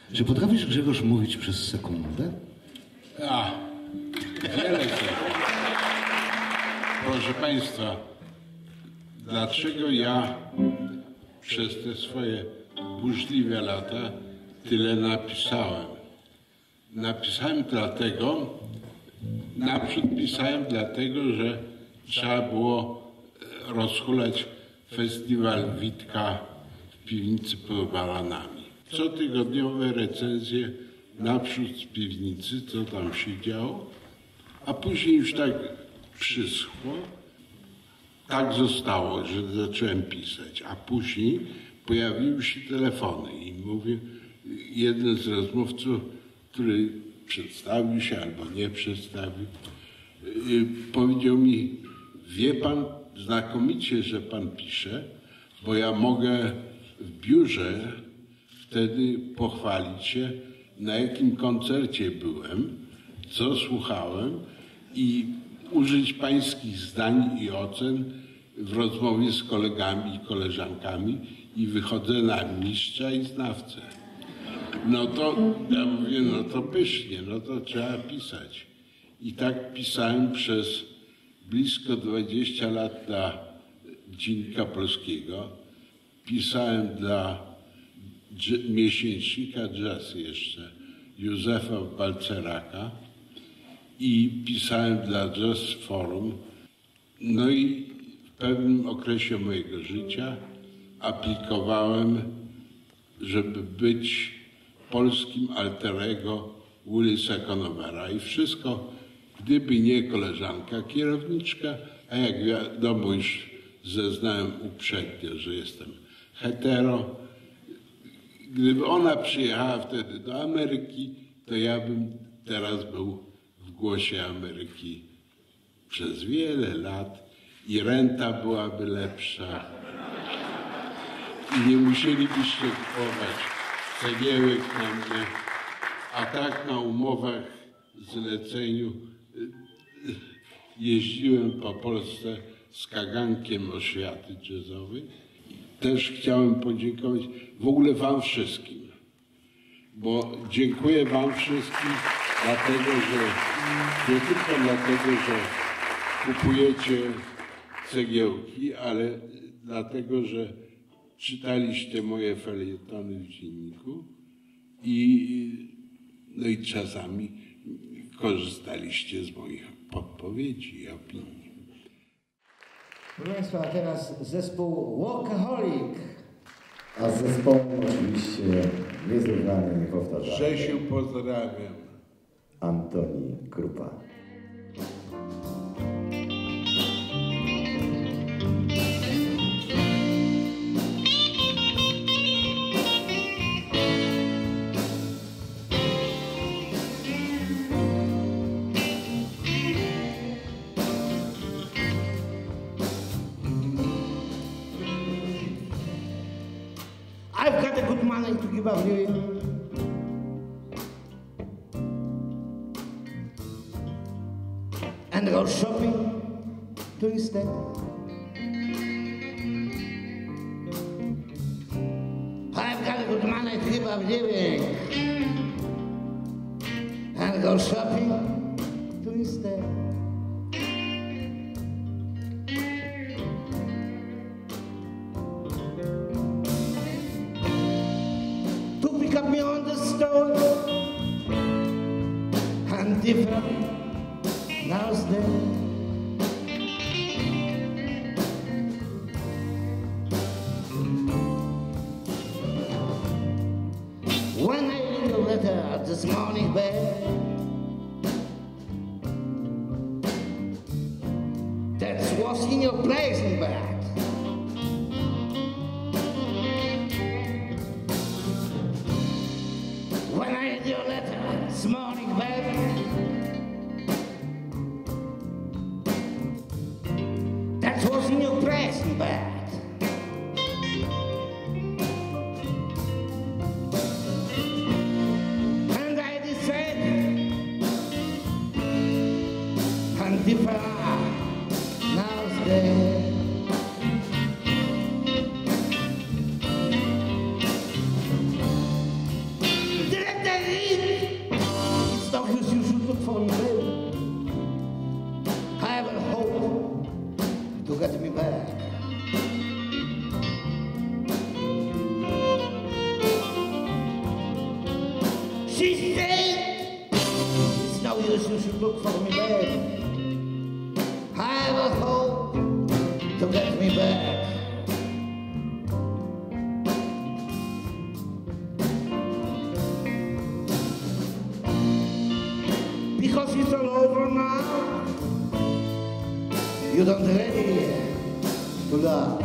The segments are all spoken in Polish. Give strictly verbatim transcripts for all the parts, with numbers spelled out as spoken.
Czy potrafisz, Grzegorz, mówić przez sekundę? A, wiele sekund. Proszę Państwa, dlaczego ja przez te swoje burzliwe lata tyle napisałem? Napisałem dlatego, naprzód pisałem dlatego, że trzeba było rozhulać festiwal Witka w piwnicy pod Baranami. Cotygodniowe recenzje naprzód z piwnicy, co tam się działo, a później już tak przyschło. Tak zostało, że zacząłem pisać, a później pojawiły się telefony i mówię, jeden z rozmówców, który przedstawił się albo nie przedstawił, yy, powiedział mi, wie pan znakomicie, że pan pisze, bo ja mogę w biurze wtedy pochwalić się, na jakim koncercie byłem, co słuchałem i użyć pańskich zdań i ocen w rozmowie z kolegami i koleżankami i wychodzę na mistrza i znawcę. No to ja mówię, no to pysznie, no to trzeba pisać. I tak pisałem przez blisko dwadzieścia lat dla Dziennika Polskiego. Pisałem dla miesięcznika Jazz jeszcze, Józefa Balceraka i pisałem dla Jazz Forum. No i w pewnym okresie mojego życia aplikowałem, żeby być polskim alter ego Willisa Conovera i wszystko, gdyby nie koleżanka kierowniczka, a jak wiadomo już zeznałem uprzednio, że jestem hetero. Gdyby ona przyjechała wtedy do Ameryki, to ja bym teraz był w Głosie Ameryki przez wiele lat i renta byłaby lepsza i nie musielibyście kupować cegiełek na mnie, a tak na umowach zleceniu jeździłem po Polsce z kagankiem oświaty jazzowej. Też chciałem podziękować w ogóle wam wszystkim, bo dziękuję wam wszystkim dlatego, że nie tylko dlatego, że kupujecie cegiełki, ale dlatego, że czytaliście moje felietony w dzienniku i, no i czasami korzystaliście z moich podpowiedzi i opinii. Proszę Państwa, a teraz zespół Workaholic. A z zespołem oczywiście niezrównany, niepowtarzalny. Grzesiu, pozdrawiam. Antoni Krupa. I've got a good money to give up you. And go shopping to instead. I've got a good money to give up living. And go shopping to instead. Pick up me on the stone and different now's then. When I read your letter this morning, babe, that was in your place in bed. When I read your letter this morning, baby, that was in your place in bed. And I decided, and different now's there. Did should look for me, babe. I have a hope to get me back. Because it's all over now, you don't ready to love.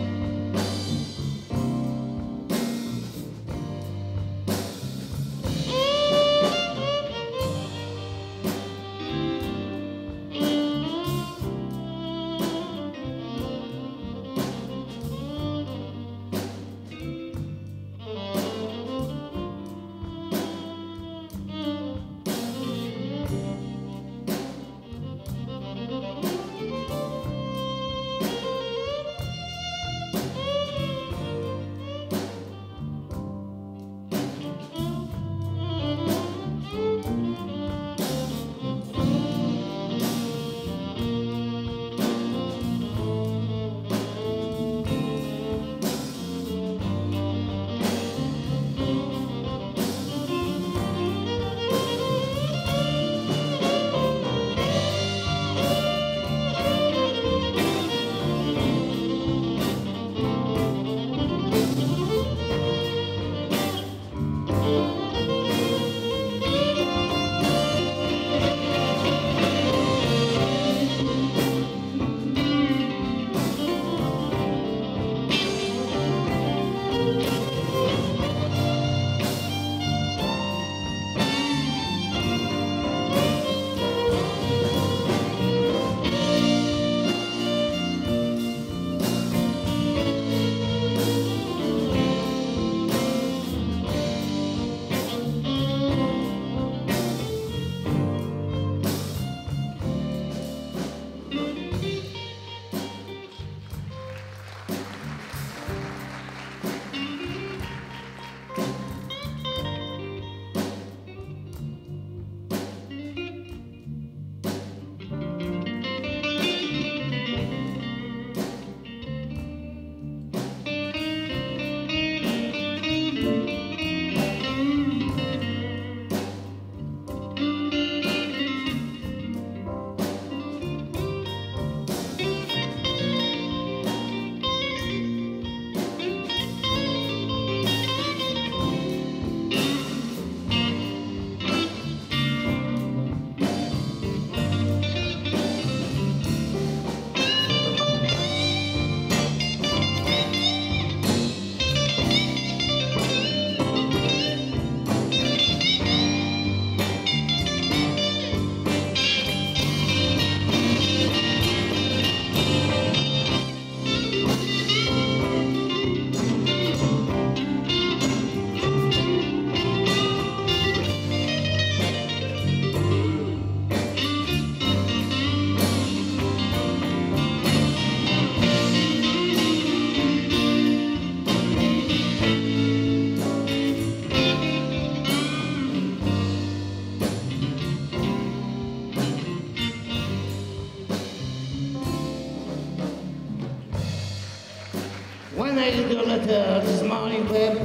When I read your letter this morning, baby,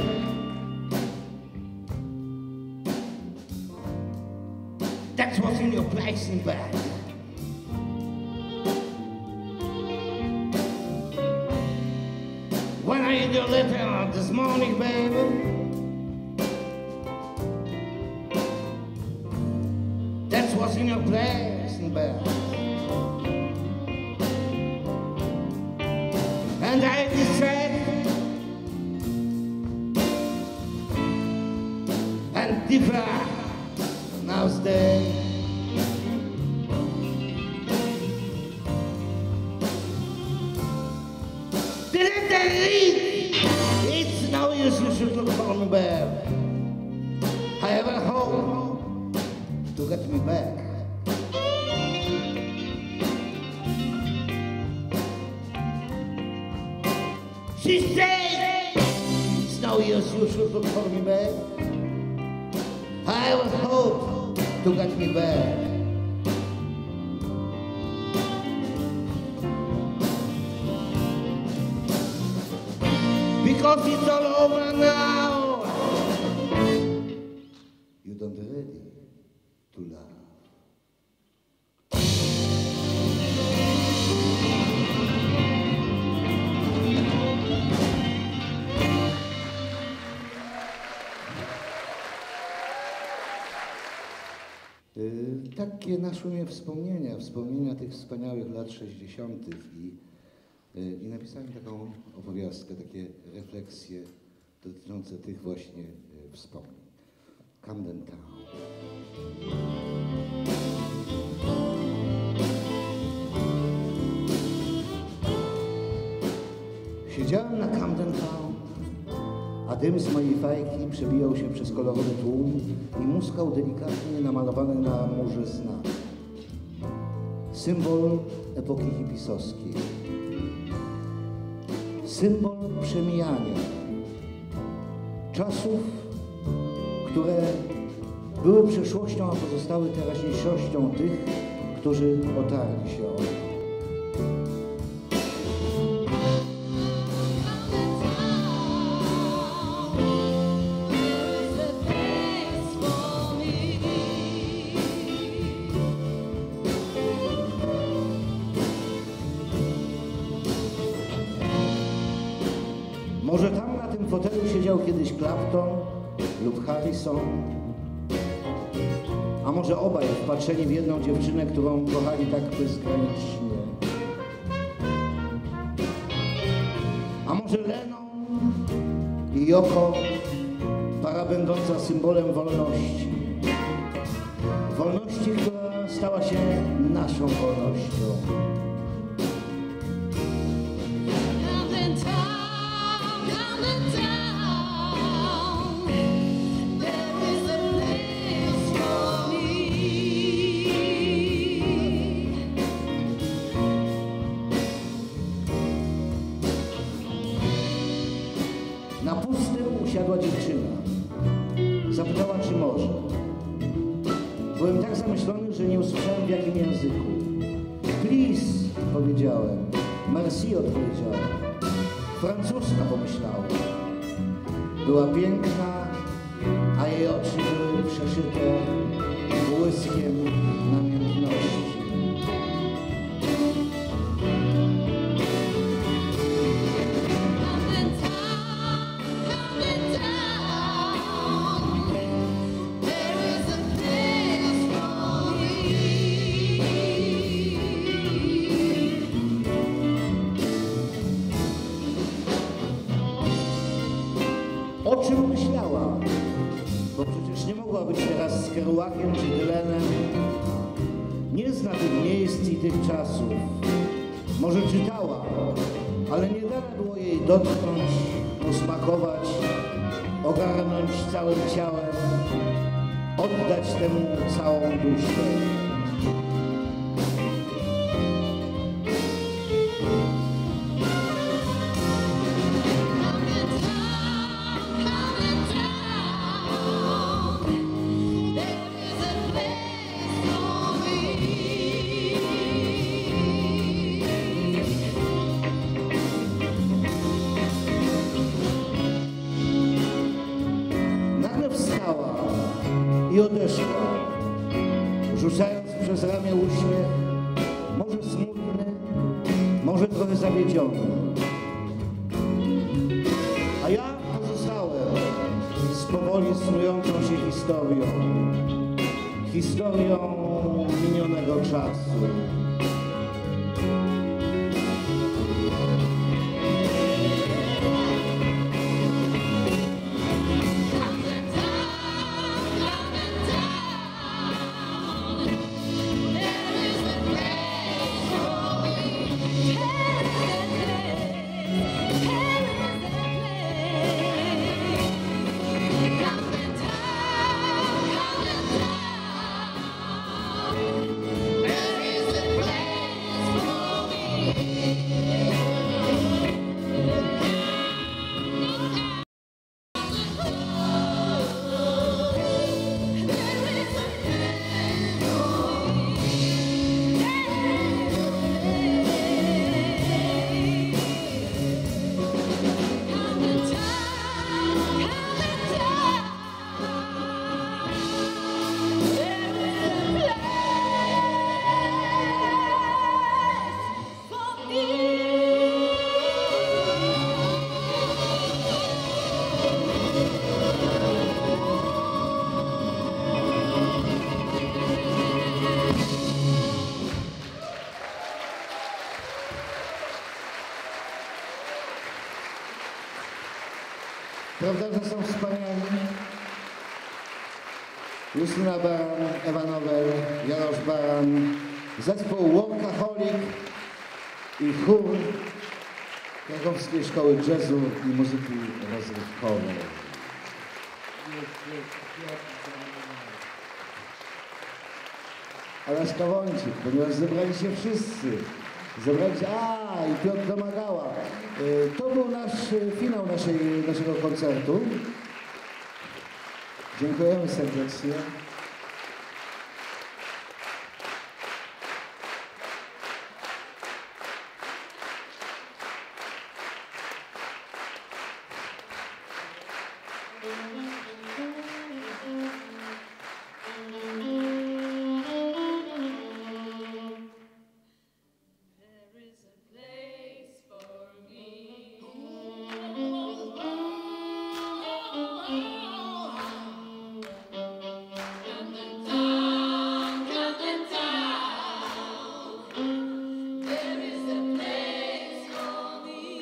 that's what's in your plastic bag. When I read your letter this morning, baby, that's what's in your plastic bag. And I decided and differ now stay. Didn't I read? It's no use, you should look for me back. I have a hope to get me back. She said, it's no use, you should look for me back. I have a hope to get me back. Because it's all over now, you don't ready to love. takie naszły mnie wspomnienia, wspomnienia tych wspaniałych lat sześćdziesiątych i, i napisałem taką opowiastkę, takie refleksje dotyczące tych właśnie wspomnień. Camden Town. Siedziałem na Camden Town, a dym z mojej fajki przebijał się przez kolorowy tłum i muskał delikatnie namalowany na murze znak. Symbol epoki hipisowskiej. Symbol przemijania. Czasów, które były przeszłością, a pozostały teraźniejszością tych, którzy otarli się o nie. Może tam na tym fotelu siedział kiedyś Clapton lub Harrison, a może obaj wpatrzeni w jedną dziewczynę, którą kochali tak bezgranicznie. A może Lennon i Yoko, para będąca symbolem wolności. Wolności, która stała się naszą wolnością. Na pustym usiadła dziewczyna. Zapytała, czy może. Byłem tak zamyślony, że nie usłyszałem, w jakim języku. Please, powiedziałem. Merci, odpowiedziałem. Francuska, pomyślałem. Była piękna, a jej oczy były przeszyte błyskiem namiętności. O czym myślała? Bo przecież nie mogła być teraz z Kerouaciem czy Dylanem. Nie zna tych miejsc i tych czasów. Może czytała, ale nie dane było jej dotknąć, posmakować, ogarnąć całym ciałem, oddać temu całą duszę. I odeszła, rzucając przez ramię uśmiech, może smutny, może trochę zawiedziony. A ja pozostałem z powoli snującą się historią, historią minionego czasu. There is a Prawda, że są wspaniali? Justyna Baran, Ewa Nowel, Jarosz Baran, zespół Workaholic i chór Krakowskiej Szkoły Jazzu i Muzyki Rozrywkowej. Ale Skawącik, ponieważ zebrali się wszyscy. Zebrali się, a i Piotr Domagała. Y, To był nasz y, finał naszej, naszego koncertu. Dziękujemy serdecznie. There is a place for me. Camden Town, Camden Town. There is a place for me.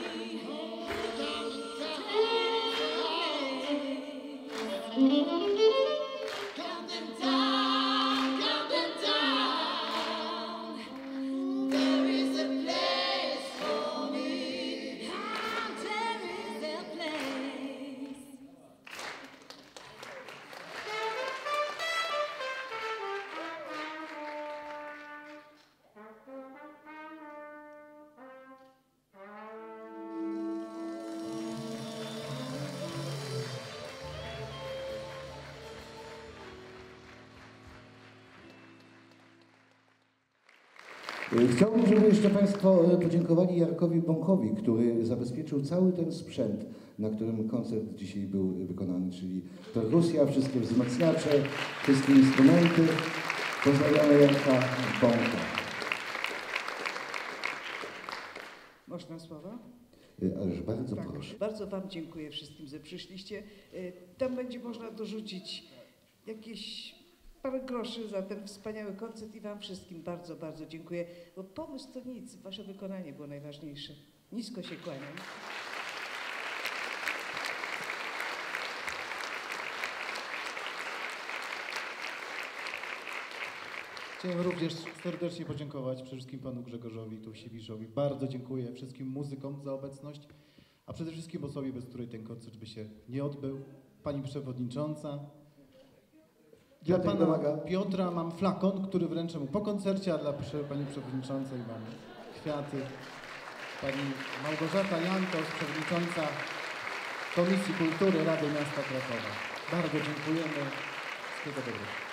Camden Town, Camden Town. There is a place for me. There is a place. Chciałbym, żeby jeszcze Państwo podziękowali Jarkowi Bąkowi, który zabezpieczył cały ten sprzęt, na którym koncert dzisiaj był wykonany, czyli perkusja, wszystkie wzmacniacze, wszystkie instrumenty. Pozdrawiamy Jarka Bąka. Można słowa? Ależ bardzo Tak. proszę. Bardzo Wam dziękuję wszystkim, że przyszliście. Y, Tam będzie można dorzucić jakieś parę groszy za ten wspaniały koncert i Wam wszystkim bardzo, bardzo dziękuję. Bo pomysł to nic, Wasze wykonanie było najważniejsze. Nisko się kłaniam. Chciałem również serdecznie podziękować przede wszystkim panu Grzegorzowi Tułsiewiczowi. Bardzo dziękuję wszystkim muzykom za obecność, a przede wszystkim osobie, bez której ten koncert by się nie odbył. Pani przewodnicząca. Dla Piotrek pana domaga. Piotra mam flakon, który wręczę mu po koncercie, a dla prze- pani przewodniczącej mam kwiaty. Pani Małgorzata Jankos, przewodnicząca Komisji Kultury Rady Miasta Krakowa. Bardzo dziękujemy. Wszystkiego dobrego.